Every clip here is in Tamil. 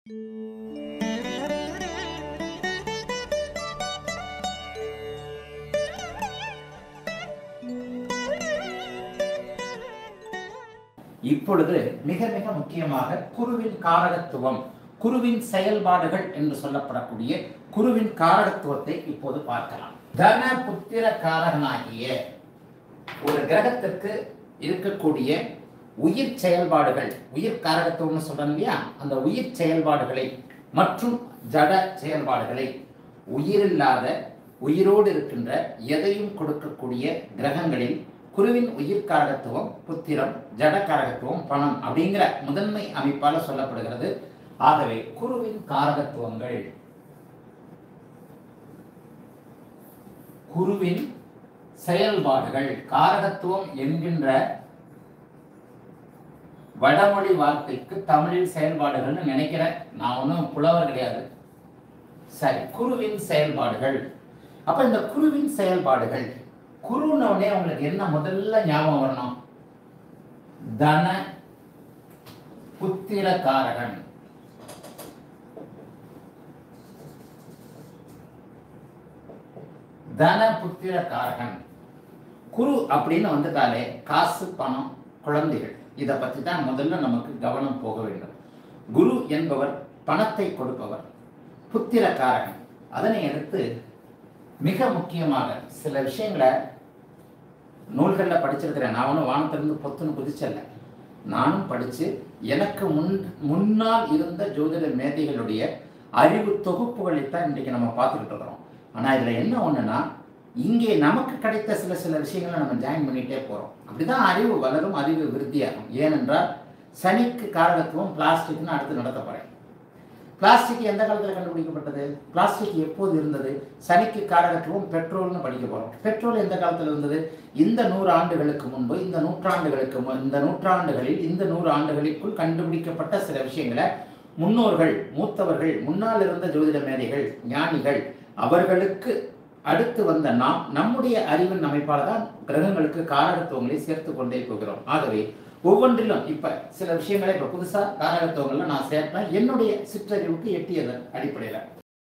இப்பொழுது மிக மிக முக்கியமாக குருவின் காரகத்துவம், குருவின் செயல்பாடுகள் என்று சொல்லப்படக்கூடிய குருவின் காரகத்துவத்தை இப்போது பார்க்கலாம். தன புத்திர காரகனாகிய ஒரு கிரகத்திற்கு இருக்கக்கூடிய உயிர் செயல்பாடுகள், உயிர் காரகத்துவம்னு சொல்றோம் இல்லையா, அந்த உயிர் செயல்பாடுகளை மற்றும் ஜட செயல்பாடுகளை உயிரில்லாத உயிரோடு இருக்கின்ற எதையும் கொடுக்கக்கூடிய கிரகங்களில் குருவின் உயிர் காரகத்துவம் புத்திரம், ஜட காரகத்துவம் பணம் அப்படிங்கிற முதன்மை அமைப்பால சொல்லப்படுகிறது. ஆகவே குருவின் காரகத்துவங்கள், குருவின் செயல்பாடுகள், காரகத்துவம் என்கின்ற வடமொழி வார்த்தைக்கு தமிழில் செயல்பாடுகள்னு நினைக்கிறேன். நான் ஒன்றும் புலவர் கிடையாது. சரி, குருவின் செயல்பாடுகள். அப்ப இந்த குருவின் செயல்பாடுகள், குருனோடனே உங்களுக்கு என்ன முதல்ல ஞாபகம் வரணும்? தன புத்திர காரகன். தன புத்திர காரகன். குரு அப்படின்னு வந்துட்டாலே காசு, பணம், குழந்தைகள், இதை பற்றி தான் முதல்ல நமக்கு கவனம் போக வேண்டும். குரு என்பவர் பணத்தை கொடுப்பவர், புத்திர காரகன். அதனை அடுத்து மிக முக்கியமாக சில விஷயங்களை நூல்களில் படிச்சிருக்கிறேன். நான் ஒன்றும் வானத்திலிருந்து பொத்துன்னு குதிச்சல. நானும் படித்து எனக்கு முன்னால் இருந்த ஜோதிட மேதைகளுடைய அறிவு தொகுப்புகளைத்தான் இன்றைக்கு நம்ம பார்த்துக்கிட்டு இருக்கிறோம். ஆனால் இதில் என்ன ஒன்றுனா, இங்கே நமக்கு கிடைத்த சில விஷயங்களை நம்ம ஜாயின் பண்ணிகிட்டே போகிறோம். அப்படிதான் அறிவு வளரும், அறிவு விருத்தியாகும். ஏனென்றால் சனிக்கு காரகத்துவம் பிளாஸ்டிக்னு அடுத்து நடத்த போகிறேன். பிளாஸ்டிக் எந்த காலத்தில் கண்டுபிடிக்கப்பட்டது? பிளாஸ்டிக் எப்போது இருந்தது? சனிக்கு காரகத்துவம் பெட்ரோல்னு படிக்க போகிறோம். பெட்ரோல் எந்த காலத்தில் இருந்தது? இந்த 100 ஆண்டுகளுக்கு முன்பு, இந்த நூற்றாண்டுகளில், இந்த 100 ஆண்டுகளுக்குள் கண்டுபிடிக்கப்பட்ட சில விஷயங்களை முன்னோர்கள், மூத்தவர்கள், முன்னால் இருந்த ஜோதிட மேதைகள், ஞானிகள், அவர்களுக்கு அடுத்து வந்த நாம் நம்முடைய அறிவின் அமைப்பால் தான் கிரகங்களுக்கு காரகத்துவங்களை சேர்த்து கொண்டே போகிறோம். ஆகவே ஒவ்வொன்றிலும் இப்ப சில விஷயங்களை இப்ப புதுசா காரகத்துவங்கள்ல நான் சேர்ப்பேன், என்னுடைய சிற்றறிவுக்கு எட்டியதன் அடிப்படையில.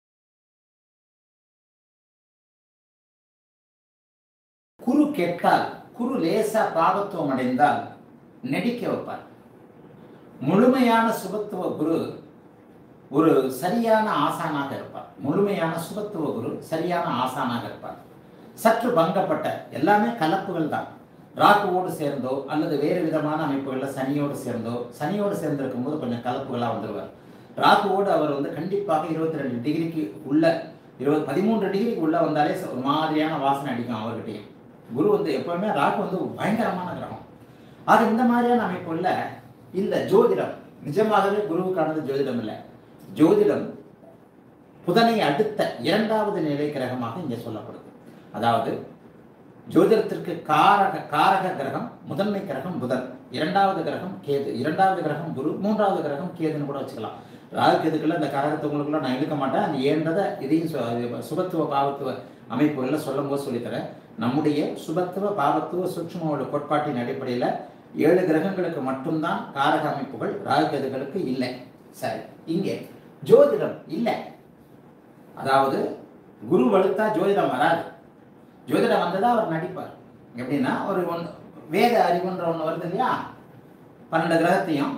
குரு கெட்டால், குரு லேசா பாவத்துவம் அடைந்தால் நடிக்க வைப்பார். முழுமையான சுபத்துவ குரு ஒரு சரியான ஆசானாக இருப்பார். முழுமையான சுபத்துவ குரு சரியான ஆசானாக இருப்பார். சற்று பங்கப்பட்ட, எல்லாமே கலப்புகள் தான். ராகுவோடு சேர்ந்தோ அல்லது வேறு விதமான அமைப்புகளில் சனியோடு சேர்ந்திருக்கும் போது கொஞ்சம் கலப்புகளாக வந்துடுவார். ராகுவோடு அவர் கண்டிப்பாக 22 டிகிரிக்கு உள்ள 13 டிகிரிக்கு உள்ள வந்தாலே ஒரு மாதிரியான வாசனை அடிக்கும் அவர்கிட்டையும். குரு எப்பவுமே ராகு பயங்கரமான கிரகம். ஆக இந்த மாதிரியான அமைப்புள்ள இந்த ஜோதிடம் நிஜமாகவே குருவுக்கானது ஜோதிடம் இல்லை. ஜோதிடம் புதனை அடுத்த 2வது நிலை கிரகமாக இங்கே சொல்லப்படுது. அதாவது ஜோதிடத்திற்கு காரக கிரகம், முதன்மை கிரகம் புதன், 2வது கிரகம் கேது, 2வது கிரகம் குரு, 3வது கிரகம் கேதுன்னு கூட வச்சுக்கலாம். ராகு கேதுக்குள்ள இந்த காரகத்துவங்களுக்குள்ள நான் இழுக்க மாட்டேன். அது ஏன்றதை இதையும் சுபத்துவ பாவத்துவ அமைப்புகளில் சொல்லும் போது சொல்லித்தரேன். நம்முடைய சுபத்துவ பாவத்துவ சூட்சுமோட கோட்பாட்டின் அடிப்படையில் 7 கிரகங்களுக்கு மட்டும்தான் காரக அமைப்புகள், ராகு கேதுகளுக்கு இல்லை. சரி, இங்கே ஜோதிடம் இல்லை. அதாவது குரு வலுத்தா ஜோதிடம் வராது. ஜோதிடம் வந்ததா அவர் நடிப்பார். எப்படின்னா, ஒரு வேத அறிவுன்ற ஒன்று வருது இல்லையா, 12 கிரகத்தையும்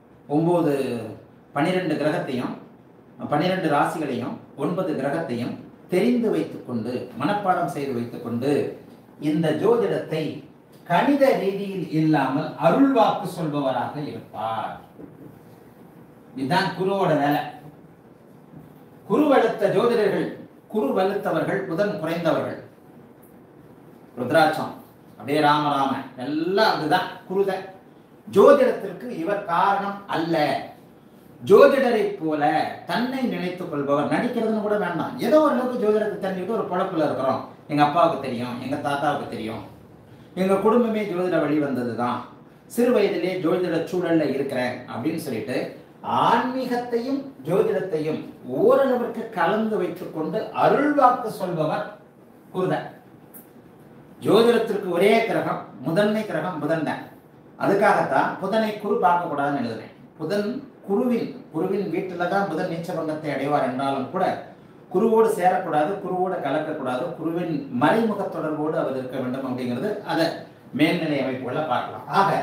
12 கிரகத்தையும் 12 ராசிகளையும் 9 கிரகத்தையும் தெரிந்து வைத்துக்கொண்டு, மனப்பாடம் செய்து வைத்துக்கொண்டு இந்த ஜோதிடத்தை கணித ரீதியில் இல்லாமல் அருள்வாக்கு சொல்பவராக இருப்பார். இதுதான் குருவோட வேலை. குரு வலுத்த ஜோதிடர்கள், குரு வலுத்தவர்கள் புதன் குறைந்தவர்கள். ருத்ராட்சம் அப்படியே ராம எல்லாம் அதுதான் குருதான். ஜோதிடத்திற்கு இவர் காரணம் அல்ல. ஜோதிடரை போல தன்னை நினைத்துக் கொள்பவர். நடிக்கிறதுன்னு கூட வேண்டாம். ஏதோ ஒரு அளவுக்கு ஜோதிடத்தை தெரிஞ்சுக்கிட்டு ஒரு பொழப்புல இருக்கிறோம். எங்க அப்பாவுக்கு தெரியும், எங்க தாத்தாவுக்கு தெரியும், எங்க குடும்பமே ஜோதிட வழி வந்தது தான், சிறு வயதிலே ஜோதிட சூழல்ல இருக்கிறேன் அப்படின்னு சொல்லிட்டு ஆன்மீகத்தையும் ஜோதிடத்தையும் ஓரளவிற்கு கலந்து வைத்துக் கொண்டு அருள்வாக்கு சொல்பவர் குருதான். ஜோதிடத்திற்கு ஒரே கிரகம், முதன்மை கிரகம் புதன் தான். அதுக்காகத்தான் புதனை குரு பார்க்க கூடாதுன்னு எழுதுறேன். புதன் குருவின் வீட்டில தான் புதன் நீச்சபங்கத்தை அடைவார் என்றாலும் கூட குருவோடு சேரக்கூடாது, குருவோடு கலக்கக்கூடாது, குருவின் மறைமுக தொடர்போடு அவர் இருக்க வேண்டும் அப்படிங்கிறது அதை மேல்நிலை அமைப்புகளை பார்க்கலாம். ஆக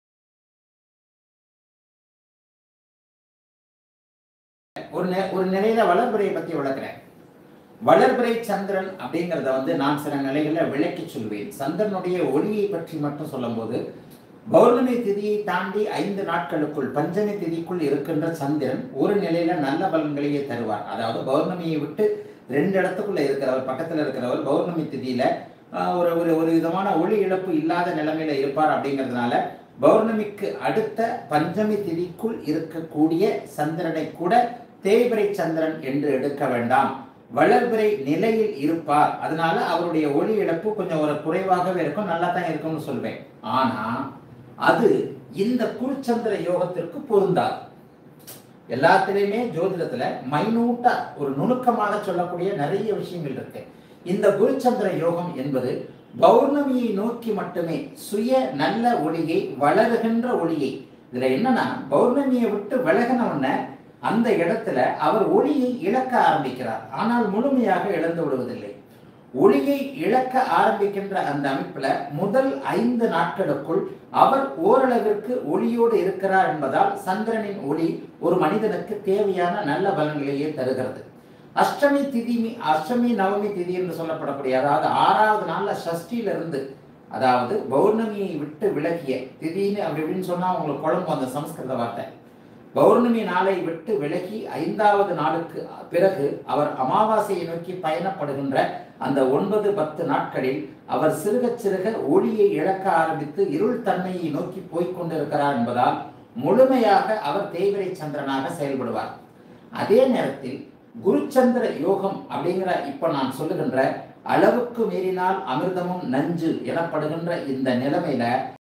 ஒரு நிலையில வளர்பிறையை பத்தி விளக்குறேன். வளர்பிறை சந்திரன் அப்படிங்கிறத நான் சில நிலைகளில் விளக்கி சொல்வேன். சந்திரனுடைய ஒளியை பற்றி மட்டும் சொல்லும் போது, பௌர்ணமி திதியை தாண்டி 5 நாட்களுக்குள் பஞ்சமி திதிக்குள் இருக்கின்ற சந்திரன் ஒரு நிலையில நல்ல பலன்களையே தருவார். அதாவது பௌர்ணமியை விட்டு 2 இடத்துக்குள்ள இருக்கிறவர், பக்கத்தில் இருக்கிறவர் பௌர்ணமி திதியில ஒரு விதமான ஒளி இழப்பு இல்லாத நிலைமையில இருப்பார். அப்படிங்கிறதுனால பௌர்ணமிக்கு அடுத்த பஞ்சமி திதிக்குள் இருக்கக்கூடிய சந்திரனை கூட தேய்பிறை சந்திரன் என்று எடுக்க வேண்டாம். வளர்பிறை நிலையில் இருப்பார். அதனால அவருடைய ஒளி இழப்பு கொஞ்சம் ஒரு குறைவாகவே இருக்கும், நல்லா தான் இருக்கும்னு சொல்வேன். ஆனா அது இந்த குருச்சந்திர யோகத்திற்கு பொருந்தாது. எல்லாத்திலையுமே ஜோதிடத்துல மைனூட்டா ஒரு நுணுக்கமாக சொல்லக்கூடிய நிறைய விஷயங்கள் இருக்கு. இந்த குருச்சந்திர யோகம் என்பது பௌர்ணமியை நோக்கி மட்டுமே சுய நல்ல ஒளியை, வளருகின்ற ஒளியை. இதுல என்னன்னா, பௌர்ணமியை விட்டு விலகினவுடனே அந்த இடத்துல அவர் ஒளியை இழக்க ஆரம்பிக்கிறார். ஆனால் முழுமையாக இழந்து விடுவதில்லை. ஒளியை இழக்க ஆரம்பிக்கின்ற அந்த அமைப்புல முதல் 5 நாட்களுக்குள் அவர் ஓரளவிற்கு ஒளியோடு இருக்கிறார் என்பதால் சந்திரனின் ஒளி ஒரு மனிதனுக்கு தேவையான நல்ல பலன்களையே தருகிறது. அஷ்டமி நவமி திதி என்று சொல்லப்படக்கூடிய, அதாவது 6வது நாள்ல சஷ்டியிலிருந்து, அதாவது பௌர்ணமியை விட்டு விலகிய திதின்னு அப்படின்னு சொன்னா உங்களுக்கு குழம்பு அந்த சமஸ்கிருத வார்த்தை. பௌர்ணமி நாளை விட்டு விலகி 5வது நாளுக்கு பிறகு அவர் அமாவாசையை நோக்கி பயணப்படுகின்ற அந்த 9-10 நாட்களில் அவர் சிறுக சிறுக ஒளியை இழக்க ஆரம்பித்து இருள் தன்மையை நோக்கி போய்கொண்டிருக்கிறார் என்பதால் முழுமையாக அவர் தேய்பிறை சந்திரனாக செயல்படுவார். அதே நேரத்தில் குருச்சந்திர யோகம் அப்படிங்கிற இப்ப நான் சொல்லுகின்ற அளவுக்கு மீறினால் அமிர்தமும் நஞ்சு எனப்படுகின்ற இந்த நிலைமையில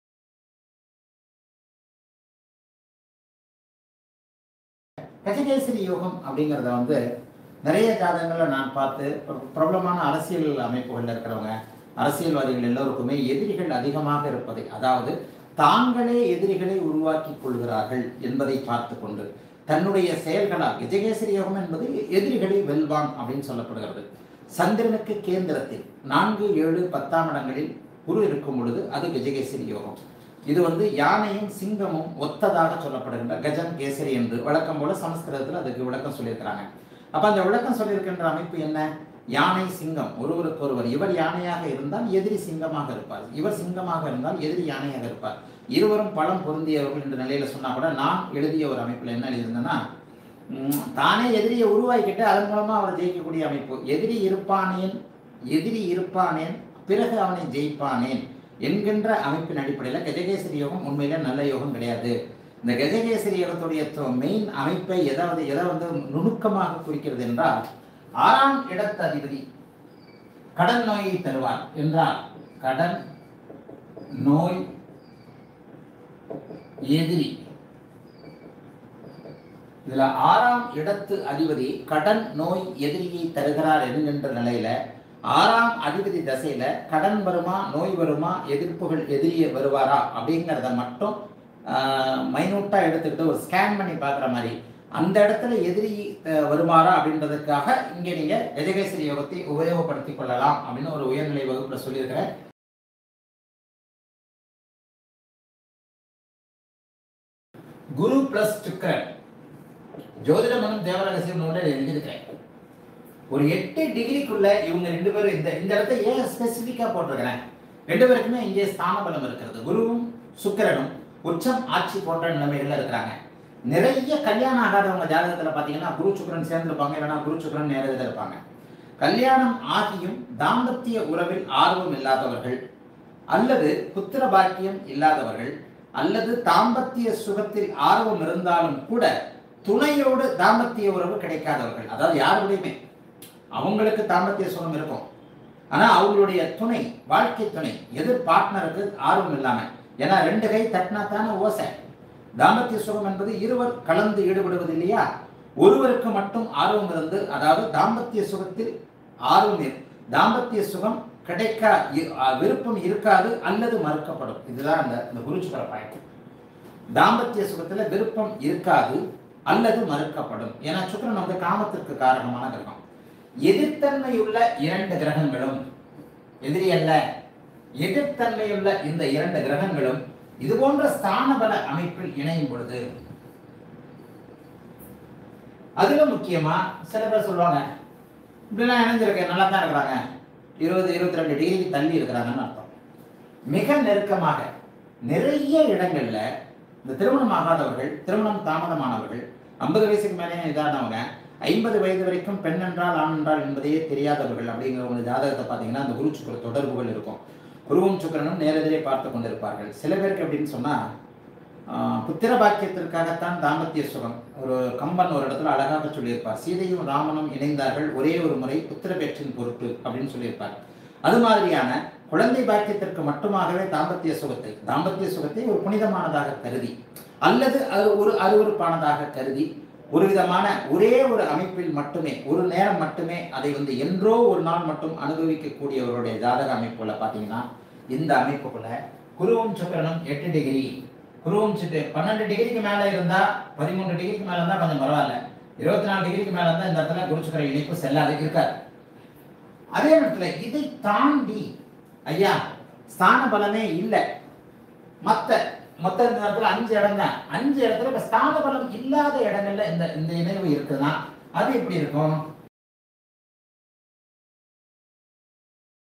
கஜகேசரி யோகம் அப்படிங்கிறத நிறைய ஜாதகங்களை நான் பார்த்து, பிரபலமான அரசியல் அமைப்புகளில் இருக்கிறவங்க, அரசியல்வாதிகள் எல்லோருக்குமே எதிரிகள் அதிகமாக இருப்பதை, அதாவது தாங்களே எதிரிகளை உருவாக்கி கொள்கிறார்கள் என்பதை பார்த்து கொண்டு தன்னுடைய செயல்களால், கஜகேசரி யோகம் என்பது எதிரிகளை வெல்வான் அப்படின்னு சொல்லப்படுகிறது. சந்திரனுக்கு கேந்திரத்தில் 4, 7, 10ஆம் இடங்களில் குரு இருக்கும் பொழுது அது கஜகேசரி யோகம். இது யானையும் சிங்கமும் ஒத்ததாக சொல்லப்படுகின்ற கஜம் கேசரி என்று வழக்கம் போல சமஸ்கிருதத்தில் அதுக்கு விளக்கம் சொல்லியிருக்கிறாங்க. அப்ப அந்த விளக்கம் சொல்லியிருக்கின்ற அமைப்பு என்ன? யானை சிங்கம் ஒருவருக்கு ஒருவர். இவர் யானையாக இருந்தால் எதிரி சிங்கமாக இருப்பார், இவர் சிங்கமாக இருந்தால் எதிரி யானையாக இருப்பார். இருவரும் பலம் பொருந்தியவர்கள் என்ற நிலையில சொன்னா கூட, நான் எழுதிய ஒரு அமைப்புல என்ன எழுதியிருந்தேன்னா, தானே எதிரியை உருவாக்கிட்டு அதன் மூலமா அவர் ஜெயிக்கக்கூடிய அமைப்பு. எதிரி இருப்பானேன் பிறகு அவனை ஜெயிப்பானேன் என்கின்ற அமைப்பின் அடிப்படையில் கஜகேசரி யோகம் உண்மையில நல்ல யோகம் கிடையாது. இந்த கஜகேசரி யோகத்துடைய மெயின் அமைப்பை எதை நுணுக்கமாக குறிக்கிறது என்றால், 6ஆம் இடத்து அதிபதி கடன் நோயை தருவார் என்றால், கடன் நோய் எதிரி. இதுல 6ஆம் இடத்து அதிபதி கடன் நோய் எதிரியை தருகிறார் என்கின்ற நிலையில 6ஆம் அதிபதி தசையில கடன் வருமா, நோய் வருமா, எதிர்ப்புகள் எதிரியே வருவாரா அப்படிங்கிறத மட்டும் மைனூட்டா எடுத்துக்கிட்டு ஒரு ஸ்கேன் பண்ணி பார்க்குற மாதிரி, அந்த இடத்துல எதிரி வருமாறா அப்படின்றதுக்காக இங்கே நீங்க கஜகேசரி யோகத்தை உபயோகப்படுத்திக் கொள்ளலாம் அப்படின்னு ஒரு உயர்நிலை வகுப்புல சொல்லியிருக்கிறேன். குரு பிளஸ் சுக்கிரன் ஜோதிடமனும் தேவரகசியம் நூலில் எழுதியிருக்கிறேன். ஒரு 8 டிகிரிக்குள்ள இவங்க 2 பேரும் இந்த இடத்தை ஏன் ஸ்பெசிபிக்கா போட்டிருக்கிறேன்? 2 பேருக்குமே இங்கே ஸ்தான பலம் இருக்கிறது. குருவும் சுக்கிரனும் உச்சம் ஆட்சி போன்ற நிலைமைகள்ல இருக்கிறாங்க. நிறைய கல்யாணம் ஆகாதவங்க ஜாதகத்துல பாத்தீங்கன்னா குரு சுக்கிரன் சேர்ந்திருப்பாங்க, இல்லைன்னா குரு சுக்கிரன் நேரத்தில் இருப்பாங்க. கல்யாணம் ஆகியும் தாம்பத்திய உறவில் ஆர்வம் இல்லாதவர்கள், அல்லது புத்திர பாக்கியம் இல்லாதவர்கள், அல்லது தாம்பத்திய சுகத்தில் ஆர்வம் இருந்தாலும் கூட துணையோடு தாம்பத்திய உறவு கிடைக்காதவர்கள். அதாவது யாருடையுமே அவங்களுக்கு தாம்பத்திய சுகம் இருக்கும், ஆனா அவங்களுடைய துணை, வாழ்க்கை துணை, எதிர் பார்ட்னருக்கு ஆர்வம் இல்லாம, ஏன்னா 2 கை தட்டினா தானே ஓசை. தாம்பத்திய சுகம் என்பது இருவர் கலந்து ஈடுபடுவது இல்லையா? ஒருவருக்கு மட்டும் ஆர்வம் இருந்து, அதாவது தாம்பத்திய சுகத்தில் ஆர்வம், தாம்பத்திய சுகம் கிடைக்க விருப்பம் இருக்காது அல்லது மறுக்கப்படும். இதுதான் இந்த குரு சுக்கிர பாயிண்ட். தாம்பத்திய சுகத்துல விருப்பம் இருக்காது அல்லது மறுக்கப்படும். ஏன்னா சுக்கிரன் வந்து காமத்திற்கு காரணமான கிரகம். எதிர்த்தன்மையுள்ள 2 கிரகங்களும், எதிரி அல்ல, எதிர்த்தன்மையுள்ள இந்த 2 கிரகங்களும் இது போன்ற ஸ்தான பல அமைப்பில் இணையும் பொழுது, அதுல முக்கியமா சில பேர் சொல்லுவாங்க, இப்படிலாம் இணைஞ்சிருக்க நல்லா தான் இருக்கிறாங்க, 20-22 டிகிரிக்கு தள்ளி இருக்கிறாங்கன்னு அர்த்தம். மிக நெருக்கமாக நிறைய இடங்கள்ல இந்த திருமணம் ஆகாதவர்கள், திருமணம் தாமதமானவர்கள், 50 வயசுக்கு மேலே இதானவங்க, 50 வயது வரைக்கும் பெண் என்றால் ஆண் என்றால் என்பதையே தெரியாதவர்கள் அப்படிங்கிறவங்க ஜாதகத்தை பார்த்தீங்கன்னா அந்த குரு சுக்கிர தொடர்புகள் இருக்கும். குருவும் சுக்கிரனும் நேரெதிரே பார்த்து கொண்டிருப்பார்கள். சில பேருக்கு எப்படின்னு சொன்னா, புத்திர பாக்கியத்திற்காகத்தான் தாம்பத்திய சுகம். ஒரு கம்பன் ஒரு இடத்துல அழகாக சொல்லியிருப்பார், சீதையும் ராமனும் இணைந்தார்கள் ஒரே ஒரு முறை புத்திர பேற்றின் பொருட்டு அப்படின்னு சொல்லியிருப்பார். அது மாதிரியான குழந்தை பாக்கியத்திற்கு மட்டுமாகவே தாம்பத்திய சுகத்தை ஒரு புனிதமானதாக கருதி, அல்லது அது ஒரு அருவருப்பானதாக கருதி, ஒரு விதமான ஒரே ஒரு அமைப்பில் மட்டுமே, ஒரு நேரம் மட்டுமே அதை வந்து என்றோ ஒரு நாள் மட்டும் அனுபவிக்கக்கூடியவருடைய ஜாதக அமைப்புல பார்த்தீங்கன்னா, இந்த அமைப்புக்குள்ள குருவும் சுக்கிரனும் 8 டிகிரி, குருவும் 12 டிகிரிக்கு மேல இருந்தா, 13 டிகிரிக்கு மேல இருந்தா கொஞ்சம் பரவாயில்ல, 24 டிகிரிக்கு மேல இருந்தா இந்த இடத்துல குரு சுக்கிர இணைப்பு செல்லாது இருக்காது. அதே நேரத்துல இதை தாண்டி ஐயா ஸ்தான பலமே இல்லை, மொத்த நேரத்துல 5 இடம் தான், 5 இடத்துல ஸ்தான பலம் இல்லாத இடங்கள்ல இந்த இணைவு இருக்குதுன்னா அது எப்படி இருக்கும்?